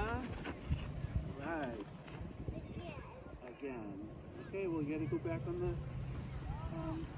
Huh? Right. Again. Okay, well, you gotta go back on the